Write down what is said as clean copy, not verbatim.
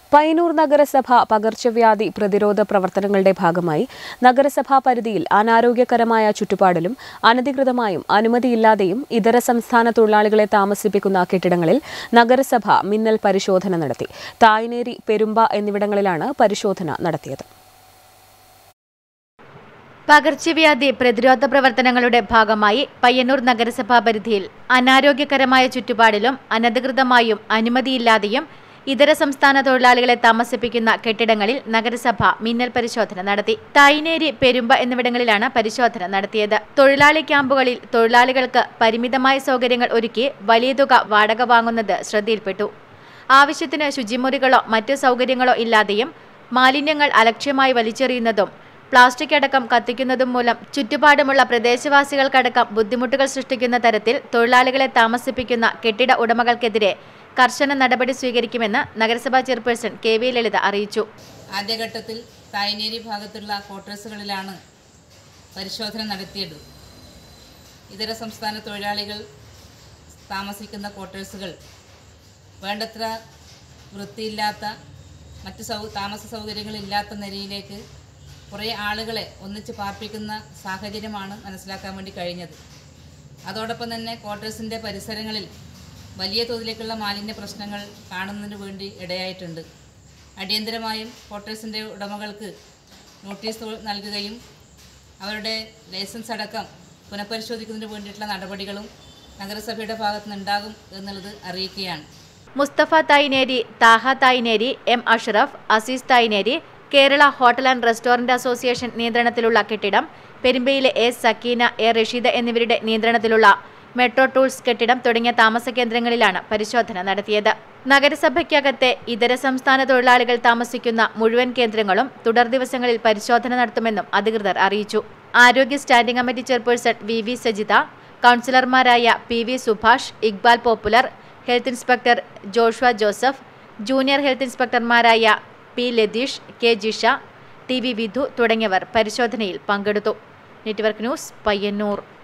പയ്യന്നൂർ നഗരസഭ പകർച്ചവ്യാധി പ്രതിരോധ പ്രവർത്തനങ്ങളുടെ ഭാഗമായി നഗരസഭാ പരിധിയിൽ അനാരോഗ്യകരമായ ചുറ്റുപാടിലും അനധികൃതമായും അനുമതിയില്ലാതെയും ഇതര സംസ്ഥാന തൊഴിലാളികളെ താമസിപ്പിക്കുന്ന കെട്ടിടങ്ങളിൽ നഗരസഭ മിന്നൽ പരിശോധന നടത്തി. തായ്നേരി, പെരുമ്പ എന്നിവിടങ്ങളിലാണ് പരിശോധന നടത്തിയത്. പകർച്ചവ്യാധി പ്രതിരോധ പ്രവർത്തനങ്ങളുടെ ഭാഗമായി പയ്യന്നൂർ നഗരസഭാ പരിധിയിൽ അനാരോഗ്യകരമായ ചുറ്റുപാടിലും അനധികൃതമായും അനുമതിയില്ലാതെയും ഇതര സംസ്ഥാന തൊഴിലാളികളെ താമസിപ്പിക്കുന്ന കെട്ടിടങ്ങളിൽ നഗരസഭ മിന്നൽ പരിശോധന നടത്തി. തായ്നേരി, പെരുമ്പ എന്നിവിടങ്ങളിലാണ് പരിശോധന നടത്തിയത്. തൊഴിലാളി ക്യാമ്പുകളിൽ തൊഴിലാളികൾക്ക് പരിമിതമായ സൗകര്യങ്ങൾ ഒരുക്കി വലിയ തുക വാടക വാങ്ങുന്നത് ശ്രദ്ധയിൽപ്പെട്ടു. ആവശ്യത്തിന് ശുചിമുറികളോ മറ്റ് സൗകര്യങ്ങളോ ഇല്ലാതെയും മാലിന്യങ്ങൾ അലക്ഷ്യമായി വലിച്ചെറിയുന്നതും പ്ലാസ്റ്റിക് അടക്കം കത്തിക്കുന്നതും മൂലം ചുറ്റുപാടുമുള്ള പ്രദേശവാസികൾക്കടക്കം ബുദ്ധിമുട്ടുകൾ സൃഷ്ടിക്കുന്ന തരത്തിൽ തൊഴിലാളികളെ താമസിപ്പിക്കുന്ന കെട്ടിട ഉടമകൾക്കെതിരെ കർശന നടപടി സ്വീകരിക്കുമെന്ന് നഗരസഭാ ചെയർപേഴ്സൺ KV ലളിത അറിയിച്ചു. ആദ്യഘട്ടത്തിൽ തായ്നേരി ഭാഗത്തുള്ള ക്വാർട്ടേഴ്സുകളിലാണ് പരിശോധന നടത്തിയത്. ഇതര സംസ്ഥാന തൊഴിലാളികൾ താമസിക്കുന്ന ക്വാർട്ടേഴ്സുകൾ വേണ്ടത്ര വൃത്തിയില്ലാത്ത, മറ്റ് താമസ സൗകര്യങ്ങളില്ലാത്ത നിലയിലേക്ക് കുറേ ആളുകളെ ഒന്നിച്ച് പാർപ്പിക്കുന്ന സാഹചര്യമാണ് മനസ്സിലാക്കാൻ വേണ്ടി കഴിഞ്ഞത്. അതോടൊപ്പം തന്നെ ക്വാർട്ടേഴ്സിൻ്റെ പരിസരങ്ങളിൽ വലിയ തോതിലേക്കുള്ള മാലിന്യ പ്രശ്നങ്ങൾ കാണുന്നതിന് വേണ്ടി ഇടയായിട്ടുണ്ട്. അടിയന്തരമായും ക്വാർട്ടേഴ്സിൻ്റെ ഉടമകൾക്ക് നോട്ടീസ് നൽകുകയും അവരുടെ ലൈസൻസ് അടക്കം പുനഃപരിശോധിക്കുന്നതിന് വേണ്ടിയിട്ടുള്ള നടപടികളും നഗരസഭയുടെ ഭാഗത്തു നിന്നുണ്ടാകും എന്നുള്ളത് അറിയിക്കുകയാണ്. Mustafa Thayneri, Thaha Thayneri, M. Ashraf, Azeez Thayneri, Kerala hotel and restaurant association നിയന്ത്രണത്തിലുള്ള കെട്ടിടം, പെരുമ്പയിലെ A. സക്കീന, A. റഷീദ എന്നിവരുടെ നിയന്ത്രണത്തിലുള്ള മെട്രോ ടൂൾസ് കെട്ടിടം തുടങ്ങിയ താമസ കേന്ദ്രങ്ങളിലാണ് പരിശോധന നടത്തിയത്. നഗരസഭയ്ക്കകത്തെ ഇതര സംസ്ഥാന തൊഴിലാളികൾ താമസിക്കുന്ന മുഴുവൻ കേന്ദ്രങ്ങളും തുടർ ദിവസങ്ങളിൽ പരിശോധന നടത്തുമെന്നും അധികൃതർ അറിയിച്ചു. ആരോഗ്യ standing committee chairperson VV Sajitha, കൗൺസിലർമാരായ PV Subhash, Iqbal Popular, health inspector Joshua Joseph, junior health ഇൻസ്പെക്ടർമാരായ P. Latheesh, K. Jisha, TV. Vidhu തുടങ്ങിയവർ പരിശോധനയിൽ പങ്കെടുത്തു. Network news, Payyanur.